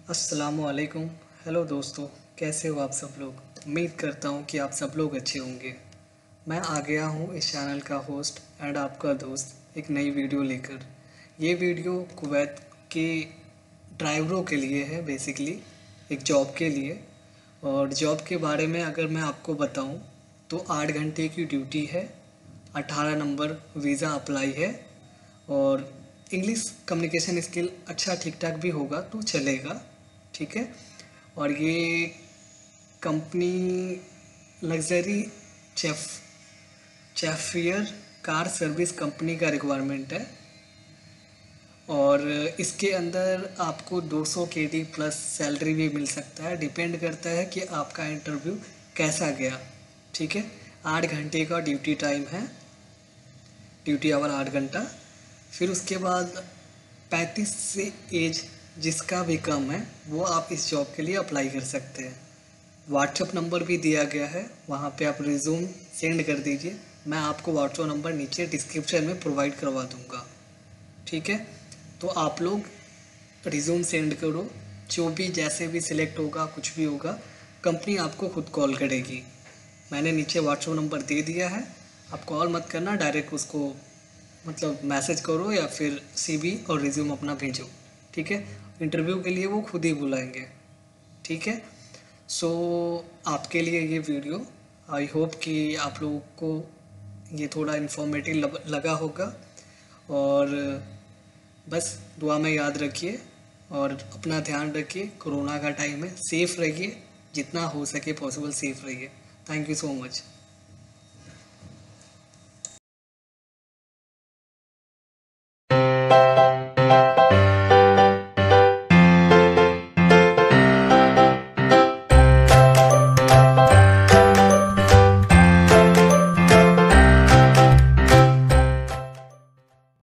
अस्सलामुअलैकुम। हेलो दोस्तों, कैसे हो आप सब लोग। उम्मीद करता हूँ कि आप सब लोग अच्छे होंगे। मैं आ गया हूँ इस चैनल का होस्ट एंड आपका दोस्त एक नई वीडियो लेकर। ये वीडियो कुवैत के ड्राइवरों के लिए है, बेसिकली एक जॉब के लिए। और जॉब के बारे में अगर मैं आपको बताऊँ तो 8 घंटे की ड्यूटी है, 18 नंबर वीज़ा अप्लाई है और इंग्लिश कम्युनिकेशन स्किल अच्छा ठीक ठाक भी होगा तो चलेगा, ठीक है। और ये company luxury chef chauffeur car service company का रिक्वायरमेंट है। और इसके अंदर आपको 200 KD प्लस सैलरी भी मिल सकता है, डिपेंड करता है कि आपका इंटरव्यू कैसा गया, ठीक है। 8 घंटे का ड्यूटी टाइम है, ड्यूटी आवर 8 घंटा। फिर उसके बाद 35 से एज जिसका भी कम है वो आप इस जॉब के लिए अप्लाई कर सकते हैं। व्हाट्सअप नंबर भी दिया गया है, वहाँ पे आप रिज्यूम सेंड कर दीजिए। मैं आपको व्हाट्सअप नंबर नीचे डिस्क्रिप्शन में प्रोवाइड करवा दूँगा, ठीक है। तो आप लोग रिज्यूम सेंड करो, जो भी जैसे भी सिलेक्ट होगा कुछ भी होगा कंपनी आपको खुद कॉल करेगी। मैंने नीचे व्हाट्सअप नंबर दे दिया है, आप कॉल मत करना, डायरेक्ट उसको मतलब मैसेज करो या फिर CV और रिज्यूम अपना भेजो, ठीक है। इंटरव्यू के लिए वो खुद ही बुलाएंगे, ठीक है। सो आपके लिए ये वीडियो, आई होप कि आप लोगों को ये थोड़ा इन्फॉर्मेटिव लगा होगा। और बस दुआ में याद रखिए और अपना ध्यान रखिए। कोरोना का टाइम है, सेफ़ रहिए, जितना हो सके पॉसिबल सेफ़ रहिए। Thank you so much.